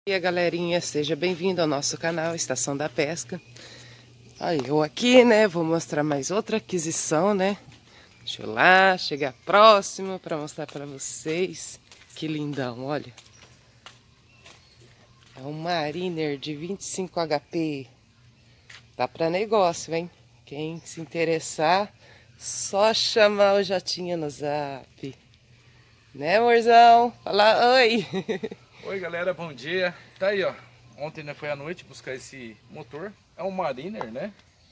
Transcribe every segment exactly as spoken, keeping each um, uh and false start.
E a galerinha, seja bem-vindo ao nosso canal Estação da Pesca. Aí eu aqui, né, vou mostrar mais outra aquisição, né? Deixa eu lá, chegar próximo para mostrar para vocês. Que lindão, olha. É um Mariner de vinte e cinco H P. Tá para negócio, hein? Quem se interessar, só chamar o Jotinha no zap. Né, amorzão? Fala oi! Oi galera, bom dia. Tá aí, ó. Ontem, né, foi à noite buscar esse motor. É um Mariner, né?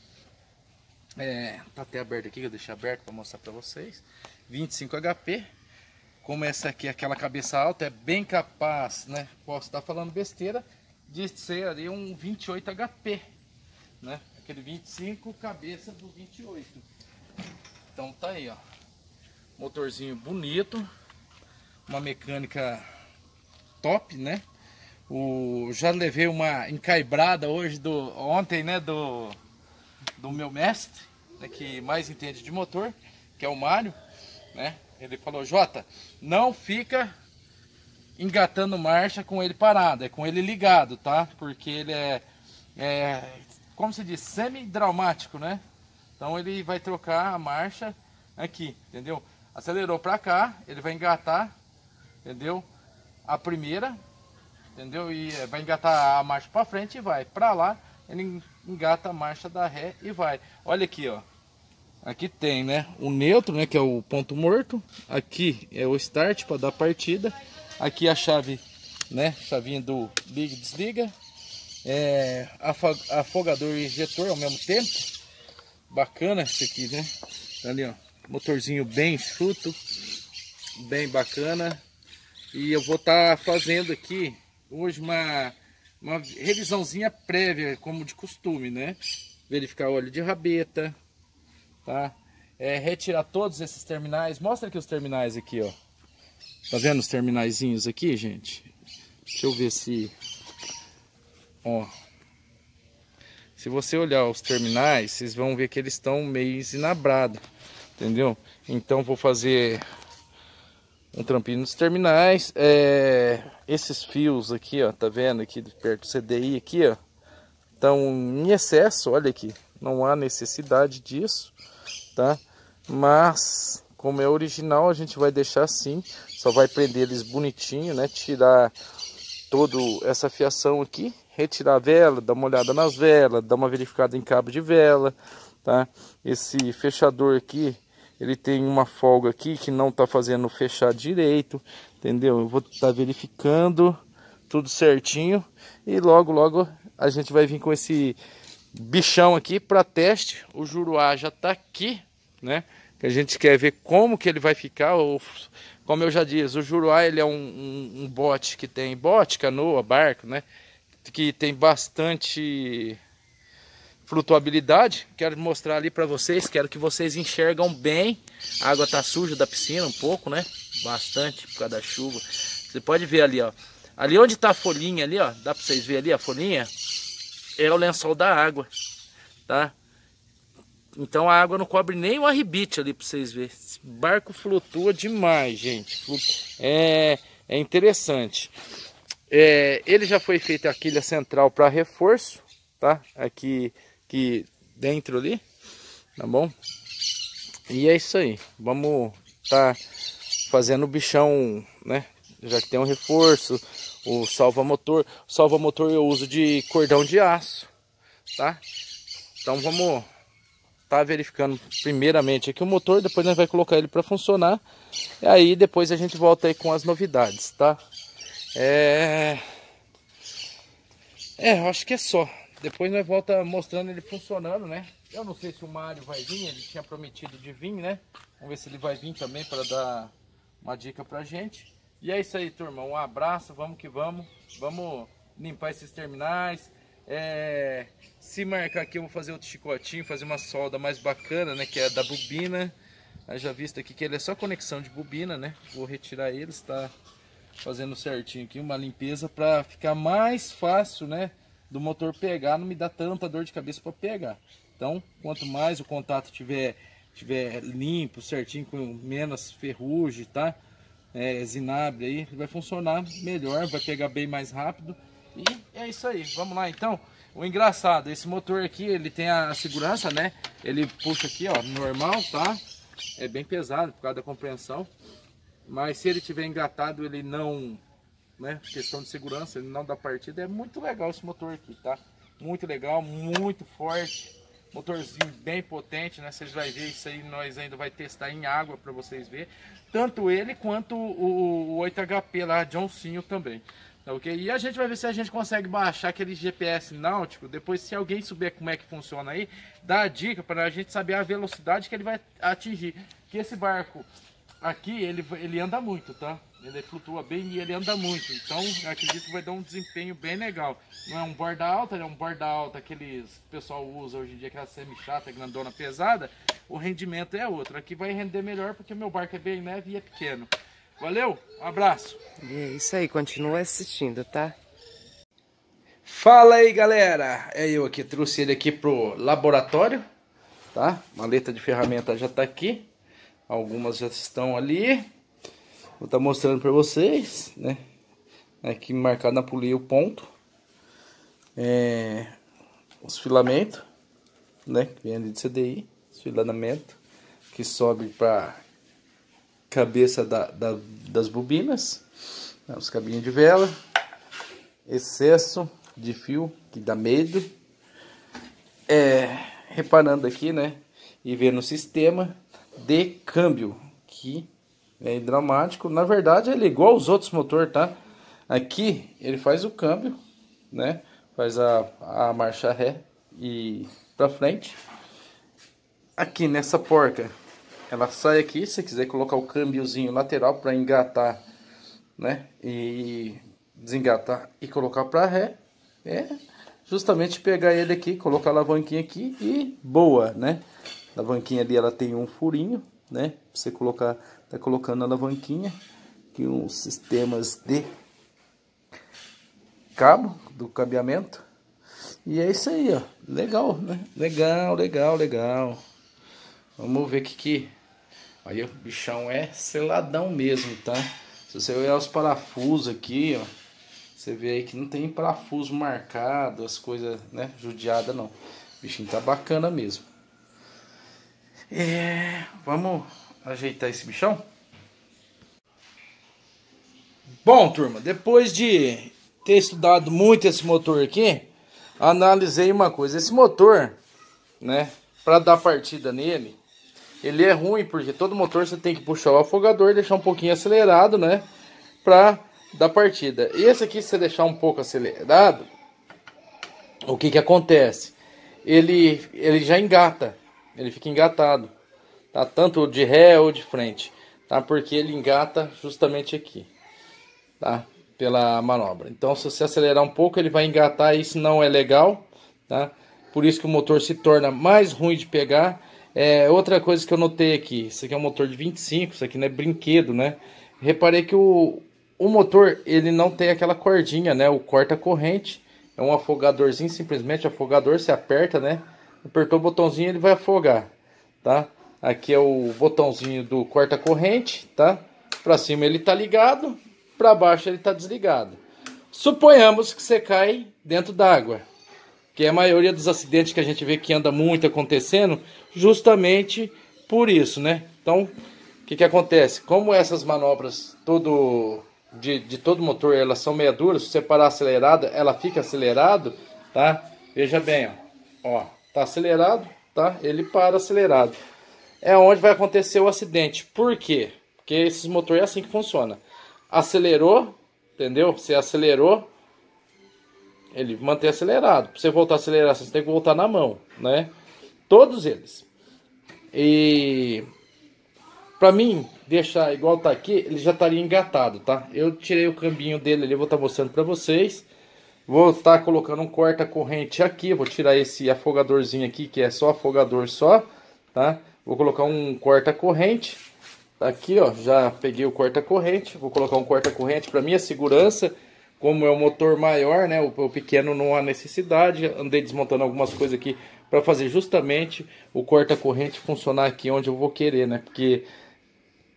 É, tá até aberto aqui, eu deixei aberto para mostrar para vocês. vinte e cinco H P. Como essa aqui é aquela cabeça alta, é bem capaz, né? Posso estar falando besteira, de ser ali um vinte e oito H P, né? Aquele vinte e cinco, cabeça do vinte e oito. Então tá aí, ó. Motorzinho bonito. Uma mecânica top, né? O, já levei uma encaibrada hoje, do, ontem, né? Do, do meu mestre, né, que mais entende de motor, que é o Mário, né? Ele falou: Jota, não fica engatando marcha com ele parado, é com ele ligado, tá? Porque ele é, é como se diz, semi-traumático, né? Então ele vai trocar a marcha aqui, entendeu? Acelerou pra cá, ele vai engatar, entendeu? A primeira, entendeu? E vai engatar a marcha para frente e vai para lá, ele engata a marcha da ré e vai. Olha aqui, ó. Aqui tem, né, o neutro, né, que é o ponto morto. Aqui é o start para dar partida. Aqui a chave, né, chavinha do liga e desliga. É, afogador e injetor ao mesmo tempo. Bacana esse aqui, né? Ali, ó, motorzinho bem enxuto, bem bacana. E eu vou estar tá fazendo aqui hoje uma, uma revisãozinha prévia, como de costume, né? Verificar óleo de rabeta, tá? É, retirar todos esses terminais. Mostra aqui os terminais aqui, ó. Tá vendo os terminaizinhos aqui, gente? Deixa eu ver se... Ó. Se você olhar os terminais, vocês vão ver que eles estão meio zinabrados, entendeu? Então vou fazer um trampinho nos terminais. É, esses fios aqui, ó, tá vendo aqui perto do C D I aqui, ó, estão em excesso, olha aqui, não há necessidade disso, tá? Mas como é original, a gente vai deixar assim, só vai prender eles bonitinho, né? Tirar toda essa fiação aqui, retirar a vela, dar uma olhada nas velas, dar uma verificada em cabo de vela, tá? Esse fechador aqui, ele tem uma folga aqui que não tá fazendo fechar direito, entendeu? Eu vou estar tá verificando tudo certinho e logo logo a gente vai vir com esse bichão aqui para teste. O Juruá já tá aqui, né? Que a gente quer ver como que ele vai ficar. Ou, como eu já disse, o Juruá ele é um, um, um bote que tem bote, canoa, barco, né? Que tem bastante flutuabilidade. Quero mostrar ali para vocês, quero que vocês enxergam bem. A água tá suja da piscina um pouco, né? Bastante por causa da chuva. Você pode ver ali, ó. Ali onde tá a folhinha ali, ó, dá para vocês verem ali a folhinha? É o lençol da água, tá? Então a água não cobre nem o arribite ali para vocês verem. Esse barco flutua demais, gente. É, é interessante. É, ele já foi feito a quilha central para reforço, tá? Aqui, aqui dentro ali, tá bom? E é isso aí. Vamos tá fazendo o bichão, né? Já que tem um reforço, o salva-motor. O salva-motor eu uso de cordão de aço, tá? Então vamos tá verificando primeiramente aqui o motor, depois nós vai colocar ele para funcionar. E aí depois a gente volta aí com as novidades, tá? É... É, eu acho que é só. Depois nós volta mostrando ele funcionando, né? Eu não sei se o Mário vai vir, ele tinha prometido de vir, né? Vamos ver se ele vai vir também para dar uma dica pra gente. E é isso aí, turma. Um abraço, vamos que vamos. Vamos limpar esses terminais. É... Se marcar aqui eu vou fazer outro chicotinho, fazer uma solda mais bacana, né? Que é da bobina. Eu já visto aqui que ele é só conexão de bobina, né? Vou retirar eles, tá? Fazendo certinho aqui uma limpeza para ficar mais fácil, né, do motor pegar, não me dá tanta dor de cabeça para pegar. Então, quanto mais o contato tiver tiver limpo, certinho, com menos ferrugem, tá? É, zinabre aí, vai funcionar melhor, vai pegar bem mais rápido E é isso aí, vamos lá então. O engraçado, esse motor aqui, ele tem a segurança, né? Ele puxa aqui, ó, normal, tá? É bem pesado por causa da compreensão. Mas se ele tiver engatado, ele não, né? Questão de segurança, ele não dá partida. É muito legal esse motor aqui, tá? Muito legal, muito forte. Motorzinho bem potente, né? Vocês vão ver isso aí, nós ainda vai testar em água para vocês verem. Tanto ele quanto o, o oito H P lá, Johnsinho também. Tá, okay? E a gente vai ver se a gente consegue baixar aquele G P S náutico. Depois, se alguém souber como é que funciona aí, dá a dica para a gente saber a velocidade que ele vai atingir. Que esse barco aqui, ele, ele anda muito, tá? Ele flutua bem e ele anda muito. Então, eu acredito que vai dar um desempenho bem legal. Não é um borda alta, é um borda alta que eles, o pessoal usa hoje em dia, aquela semi-chata, grandona, pesada. O rendimento é outro. Aqui vai render melhor porque meu barco é bem leve e é pequeno. Valeu, um abraço. E é isso aí, continua assistindo, tá? Fala aí, galera. É eu aqui, trouxe ele aqui pro laboratório, tá? Maleta de ferramenta já tá aqui. Algumas já estão ali. Vou estar mostrando para vocês, né? Aqui marcado na polia o ponto. É, os filamentos, né? Que vem ali de C D I. Os filamentos que sobe para cabeça da, da, das bobinas, né, os cabinhos de vela, excesso de fio que dá medo, é, reparando aqui, né, e vendo o sistema de câmbio que é hidromático. Na verdade ele é igual aos outros motores, tá? Aqui ele faz o câmbio, né, faz a, a marcha ré e para frente. Aqui nessa porca ela sai aqui, se você quiser colocar o câmbiozinho lateral para engatar, né? E desengatar e colocar para ré. É justamente pegar ele aqui, colocar a alavanquinha aqui e boa, né? A alavanquinha ali ela tem um furinho, né? Pra você colocar, tá colocando a alavanquinha. Aqui uns sistemas de cabo, do cabeamento. E é isso aí, ó. Legal, né? Legal, legal, legal. Vamos ver o que que... Aí o bichão é seladão mesmo, tá? Se você olhar os parafusos aqui, ó, você vê aí que não tem parafuso marcado, as coisas, né, judiada não. O bichinho tá bacana mesmo. É, vamos ajeitar esse bichão? Bom, turma, depois de ter estudado muito esse motor aqui, analisei uma coisa. Esse motor, né, para dar partida nele, ele é ruim porque todo motor você tem que puxar o afogador e deixar um pouquinho acelerado, né? Pra dar partida. Esse aqui, se você deixar um pouco acelerado, o que que acontece? Ele, ele já engata. Ele fica engatado. Tá? Tanto de ré ou de frente. Tá? Porque ele engata justamente aqui. Tá? Pela manobra. Então, se você acelerar um pouco, ele vai engatar. Isso não é legal. Tá? Por isso que o motor se torna mais ruim de pegar. É, outra coisa que eu notei aqui, isso aqui é um motor de vinte e cinco, isso aqui não é brinquedo, né? Reparei que o, o motor, ele não tem aquela cordinha, né? O corta-corrente, é um afogadorzinho, simplesmente afogador, você aperta, né? Apertou o botãozinho, ele vai afogar, tá? Aqui é o botãozinho do corta-corrente, tá? Pra cima ele tá ligado, pra baixo ele tá desligado. Suponhamos que você cai dentro d'água, que é a maioria dos acidentes que a gente vê que anda muito acontecendo, justamente por isso, né? Então, o que que acontece? Como essas manobras todo, de, de todo motor, elas são meia duras, se você parar acelerada, ela fica acelerado, tá? Veja bem, ó, ó, tá acelerado, tá? Ele para acelerado. É onde vai acontecer o acidente. Por quê? Porque esses motores é assim que funciona. Acelerou, entendeu? Você acelerou, ele mantém acelerado. Para você voltar a acelerar, você tem que voltar na mão, né? Todos eles. E para mim deixar igual tá aqui, ele já estaria engatado, tá? Eu tirei o cambinho dele ali, vou estar mostrando para vocês. Vou estar colocando um corta-corrente aqui, vou tirar esse afogadorzinho aqui, que é só afogador só, tá? Vou colocar um corta-corrente. Aqui, ó, já peguei o corta-corrente. Vou colocar um corta-corrente para minha segurança. Como é um motor maior, né, o, o pequeno não há necessidade. Andei desmontando algumas coisas aqui para fazer justamente o corta-corrente funcionar aqui onde eu vou querer, né? Porque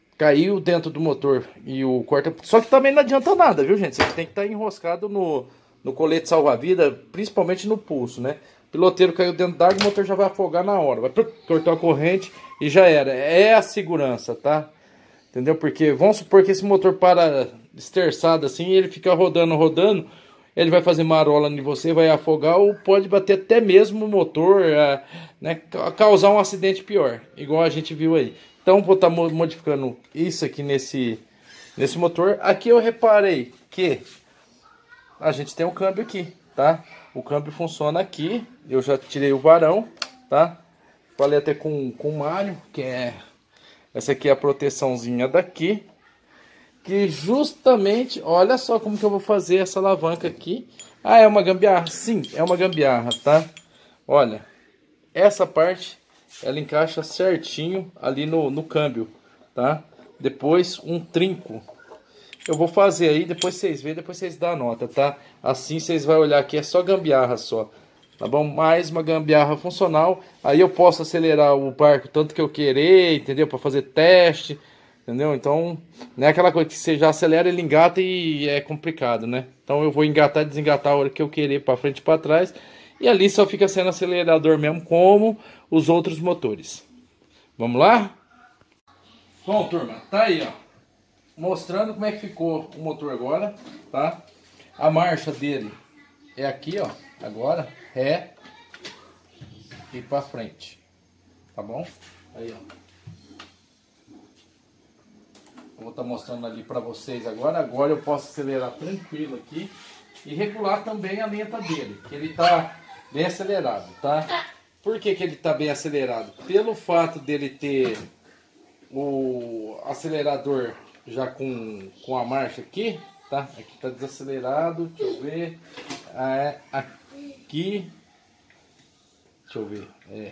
caiu dentro do motor e o corta... Só que também não adianta nada, viu, gente? Você tem que estar enroscado no, no colete salva-vida, principalmente no pulso, né? O piloteiro caiu dentro d'água, o motor já vai afogar na hora. Vai cortar a corrente e já era. É a segurança, tá? Entendeu? Porque vamos supor que esse motor para esterçado assim, ele fica rodando, rodando, ele vai fazer marola em você, vai afogar ou pode bater até mesmo o motor, é, né, causar um acidente pior, igual a gente viu aí. Então vou estar modificando isso aqui nesse, nesse motor. Aqui eu reparei que a gente tem um câmbio aqui, tá? O câmbio funciona aqui, eu já tirei o varão, tá? Falei até com, com o Mário, que é... Essa aqui é a proteçãozinha daqui. Que justamente, olha só como que eu vou fazer essa alavanca aqui. Ah, é uma gambiarra? Sim, é uma gambiarra, tá? Olha, essa parte, ela encaixa certinho ali no, no câmbio, tá? Depois um trinco. Eu vou fazer aí, depois vocês veem, depois vocês dão a nota, tá? Assim vocês vão olhar aqui, é só gambiarra só. Tá bom? Mais uma gambiarra funcional. Aí eu posso acelerar o barco tanto que eu querer, entendeu? Para fazer teste, entendeu? Então, não é aquela coisa que você já acelera, ele engata e é complicado, né? Então eu vou engatar e desengatar a hora que eu querer, para frente e para trás. E ali só fica sendo acelerador mesmo, como os outros motores. Vamos lá? Bom, turma, tá aí, ó. Mostrando como é que ficou o motor agora, tá? A marcha dele é aqui, ó. Agora, ré e pra frente, tá bom? Aí, ó. Eu vou estar mostrando ali pra vocês agora. Agora eu posso acelerar tranquilo aqui e regular também a lenta dele, que ele tá bem acelerado, tá? Por que que ele tá bem acelerado? Pelo fato dele ter o acelerador já com, com a marcha aqui, tá? Aqui tá desacelerado, deixa eu ver. Ah, é aqui. Deixa eu ver. É.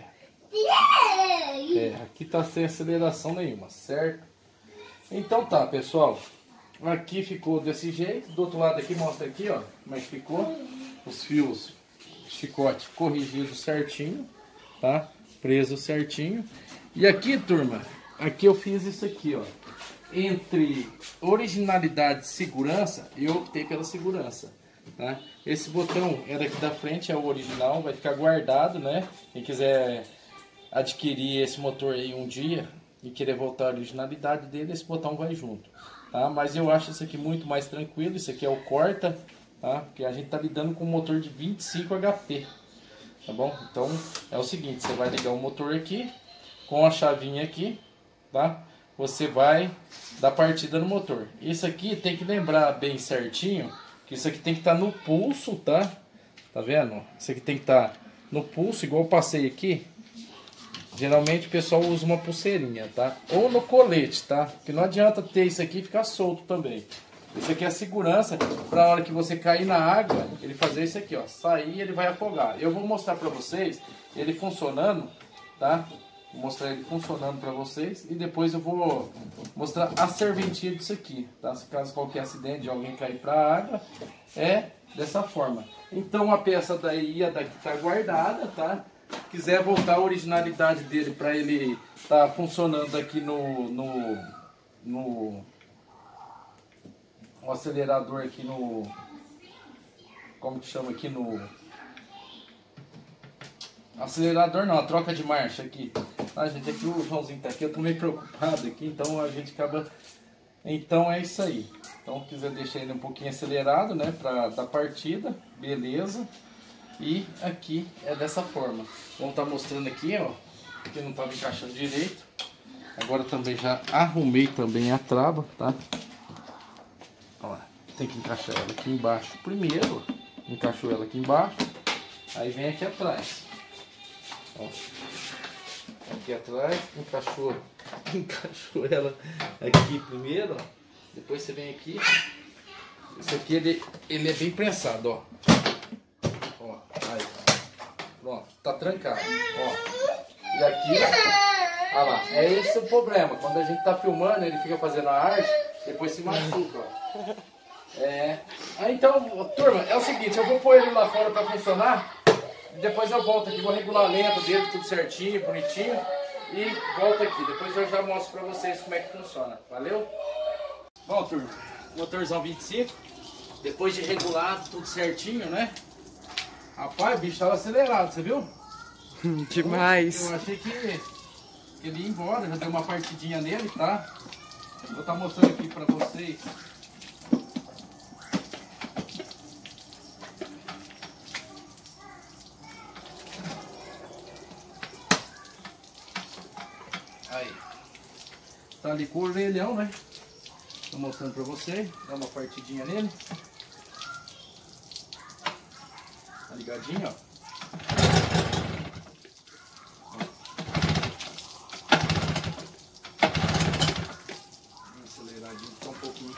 É, aqui tá sem aceleração nenhuma, certo? Então tá, pessoal. Aqui ficou desse jeito. Do outro lado aqui, mostra aqui, ó, como é que ficou. Os fios, chicote corrigido certinho, tá? Preso certinho. E aqui, turma, aqui eu fiz isso aqui, ó. Entre originalidade e segurança, eu optei pela segurança, tá? Esse botão é daqui da frente, é o original, vai ficar guardado, né? Quem quiser adquirir esse motor aí um dia e querer voltar à originalidade dele, esse botão vai junto, tá? Mas eu acho isso aqui muito mais tranquilo. Isso aqui é o corta, tá? Porque a gente tá lidando com um motor de vinte e cinco H P, tá bom? Então é o seguinte, você vai ligar o motor aqui com a chavinha aqui, tá? Você vai dar partida no motor. Isso aqui tem que lembrar bem certinho, que isso aqui tem que estar no pulso, tá? Tá vendo? Isso aqui tem que estar no pulso, igual eu passei aqui. Geralmente o pessoal usa uma pulseirinha, tá? Ou no colete, tá? Porque não adianta ter isso aqui e ficar solto também. Isso aqui é a segurança para a hora que você cair na água, ele fazer isso aqui, ó. Sair, ele vai afogar. Eu vou mostrar para vocês ele funcionando, tá? Vou mostrar ele funcionando para vocês e depois eu vou mostrar a serventia disso aqui, tá? Se caso qualquer acidente de alguém cair para a água, é dessa forma. Então a peça daí, a daqui tá guardada, tá? Quiser voltar a originalidade dele para ele tá funcionando aqui no, no, no, no acelerador aqui no, como que chama aqui no acelerador não, a troca de marcha aqui. Ah, gente, aqui o Joãozinho tá aqui, eu tô meio preocupado aqui, então a gente acaba... Então é isso aí. Então, se quiser deixar ele um pouquinho acelerado, né, pra dar partida, beleza. E aqui é dessa forma. Vamos estar mostrando aqui, ó, que não tava encaixando direito. Agora também já arrumei também a trava, tá? Ó, tem que encaixar ela aqui embaixo primeiro. Encaixou ela aqui embaixo. Aí vem aqui atrás. Ó. Aqui atrás, encaixou, encaixou ela aqui primeiro, ó. Depois você vem aqui. Esse aqui ele, ele é bem prensado, ó. Ó, aí. Pronto, tá trancado, ó. E aqui, ó lá, é esse o problema. Quando a gente tá filmando, ele fica fazendo a arte, depois se machuca, ó. É. Aí então, turma, é o seguinte, eu vou pôr ele lá fora pra funcionar. Depois eu volto aqui, vou regular a lenta dele, tudo certinho, bonitinho. E volto aqui, depois eu já mostro pra vocês como é que funciona, valeu? Bom, turma, motorzão vinte e cinco. depois de regulado tudo certinho, né? Rapaz, o bicho tava acelerado, você viu? Demais. Eu, eu achei que, que ele ia embora, já deu uma partidinha nele, tá? Vou estar mostrando aqui pra vocês. Aí. Tá ali com o orelhão, né? Tô mostrando pra vocês. Dá uma partidinha nele. Tá ligadinho, ó. Aceleradinho, só um pouquinho.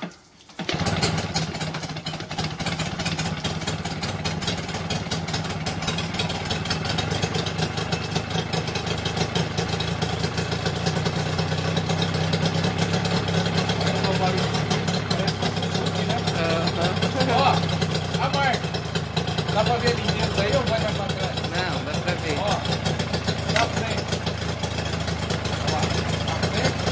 Ó, a marca. Dá pra ver ali dentro aí ou vai dar pra trás? Não, dá pra ver. Ó, pra frente. Olha lá, pra frente.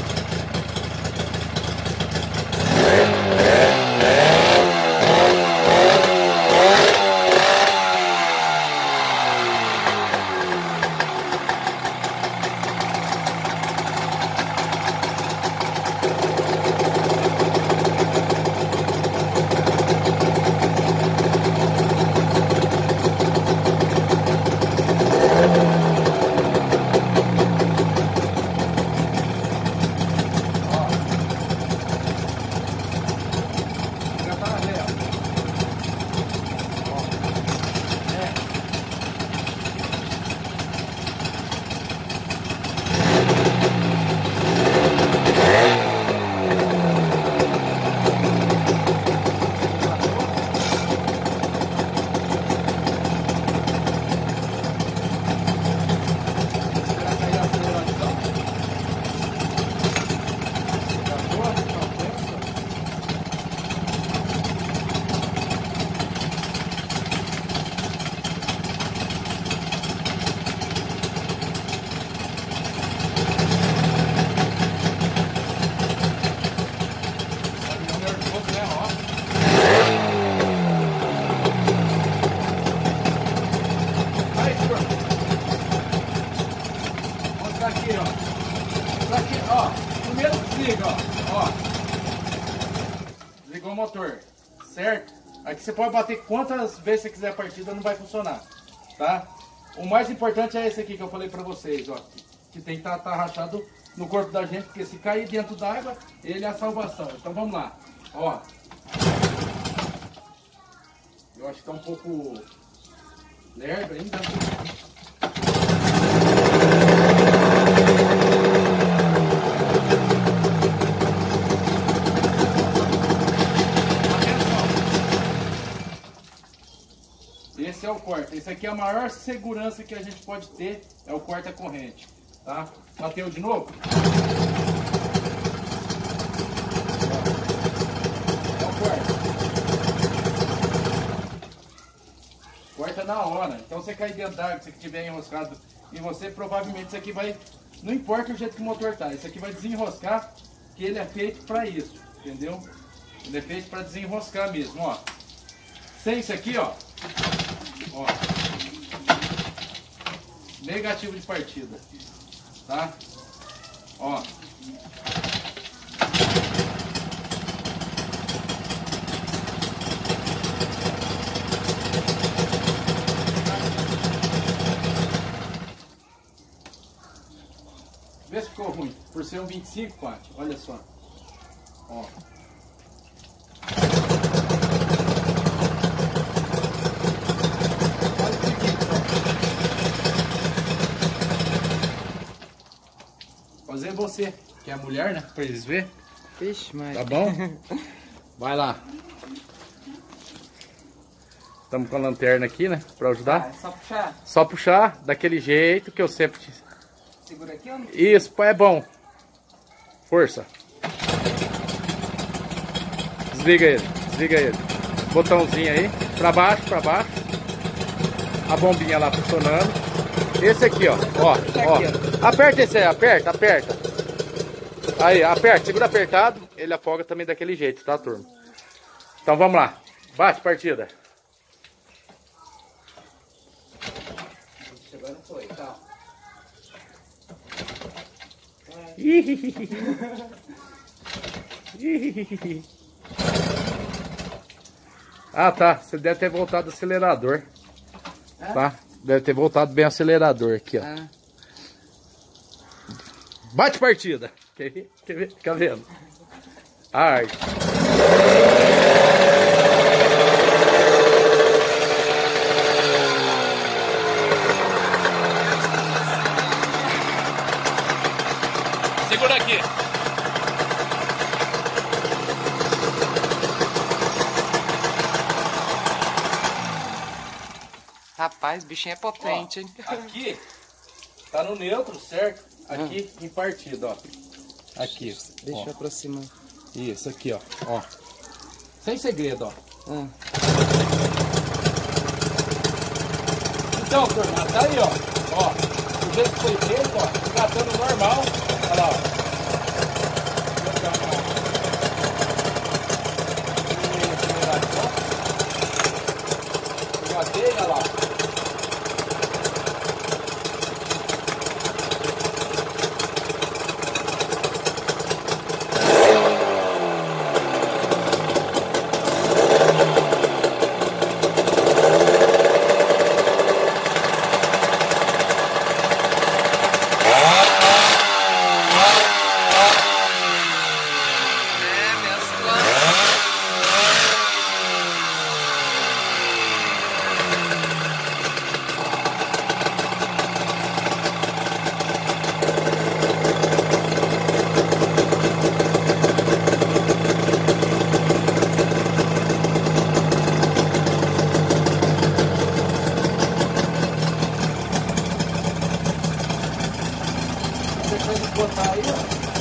Aqui, ó. Aqui, ó. Primeiro desliga, ó. Ó. Desligou o motor, certo? Aqui você pode bater quantas vezes você quiser a partida, não vai funcionar, tá? O mais importante é esse aqui que eu falei pra vocês, ó. Que tem que estar tá, tá rachado no corpo da gente, porque se cair dentro d'água, ele é a salvação. Então vamos lá, ó. Eu acho que tá um pouco lerdo ainda. Esse é o corta. Esse aqui é a maior segurança que a gente pode ter, é o corta-corrente, tá? Bateu de novo? É o corta. Corta na hora. Então você cair dentro d'água, se estiver enroscado em você, provavelmente isso aqui vai... Não importa o jeito que o motor tá, isso aqui vai desenroscar, que ele é feito para isso, entendeu? Ele é feito para desenroscar mesmo, ó. Sem isso aqui, ó. Ó, negativo de partida, tá? Ó, vê se ficou ruim, por ser um vinte e cinco, Pati, olha só, ó. Fazer você, que é a mulher, né? Pra eles verem. Vixe, mas... Tá bom? Vai lá. Estamos com a lanterna aqui, né? Pra ajudar. Ah, é só puxar? Só puxar daquele jeito que eu sempre... Segura aqui ou não? Isso, é bom. Força. Desliga ele, desliga ele. Botãozinho aí, pra baixo, pra baixo. A bombinha lá funcionando. Esse aqui, ó, ó, ó. Aperta esse aí, aperta, aperta. Aí, aperta, segura apertado. Ele afoga também daquele jeito, tá, turma? Então vamos lá. Bate, partida. Agora não foi, tá? Ah, tá. Você deve ter voltado o acelerador. É? Tá? Deve ter voltado bem o acelerador aqui, ó. Ah. Bate, partida. Quer ver? Quer ver? Fica vendo. Arte. Segura aqui. Rapaz, o bichinho é potente, ó, hein? Aqui tá no neutro, certo? Aqui hum. em partida, ó. Aqui. Deixa ó. eu aproximar. Isso, aqui, ó. Ó. Sem segredo, ó. Hum. Então, turma, tá aí, ó. Ó. O jeito que foi feito, ó. Engatando normal. Olha lá, ó. Engatei, olha lá. Depois de botar aí, ó.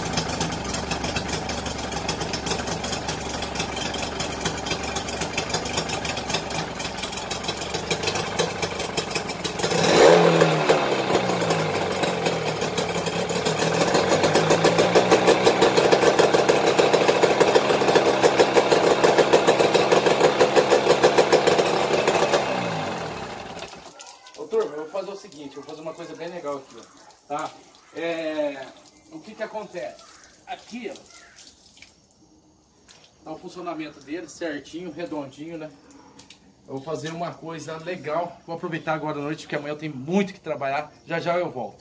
Ô, turma, eu vou fazer o seguinte, eu vou fazer uma coisa bem legal aqui, ó. Tá? É, o que que acontece? Aqui, ó, tá o funcionamento dele certinho, redondinho, né? Eu vou fazer uma coisa legal. Vou aproveitar agora à noite, porque amanhã eu tenho muito que trabalhar. Já já eu volto.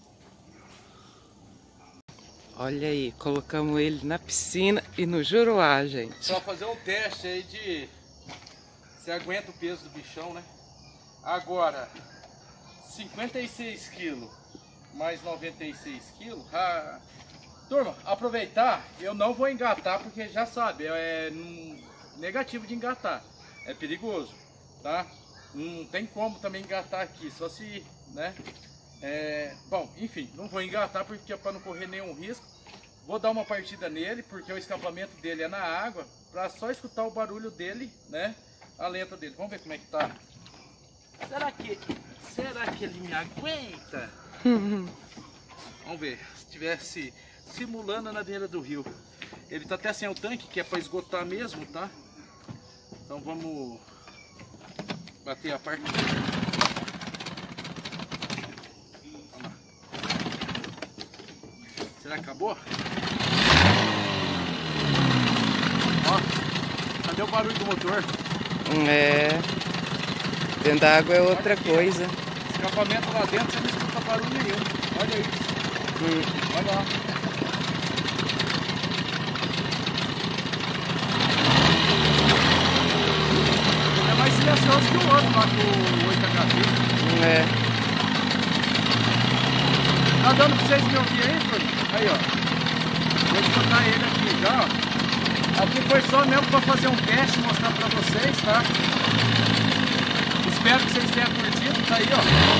Olha aí, colocamos ele na piscina e no Juruá, gente. Só fazer um teste aí de se aguenta o peso do bichão, né? Agora, cinquenta e seis quilos mais noventa e seis quilos. Ah, turma, aproveitar, eu não vou engatar porque já sabe, é negativo de engatar, é perigoso, tá? Não tem como também engatar aqui, só se, né? É, bom, enfim, não vou engatar porque é para não correr nenhum risco. Vou dar uma partida nele porque o escapamento dele é na água, para só escutar o barulho dele, né? A lenta dele. Vamos ver como é que tá. Será que, será que ele me aguenta? Vamos ver, se tivesse simulando na beira do rio. Ele tá até sem o tanque, que é para esgotar mesmo, tá? Então vamos bater a parte. Vamos lá. Será que acabou? Ó, cadê o barulho do motor? É, dentro da água é outra coisa. Escapamento lá dentro, você não escuta barulho nenhum. Olha isso. Hum. Olha lá. É mais silencioso que o outro lá, com o oito H P. É. Tá dando pra vocês me ouvir aí, Bruno? Aí, ó. Vou escutar ele aqui já, ó. Aqui foi só mesmo pra fazer um teste e mostrar pra vocês, tá? Espero que vocês tenham curtido, tá aí, ó.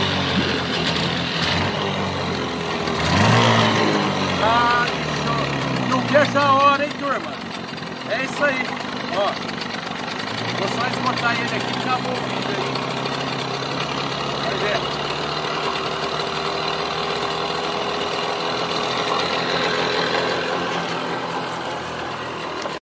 Ah, não fecha a hora, hein, turma? É isso aí, ó. Vou só esgotar ele aqui e acabou o vídeo aí. Vai ver.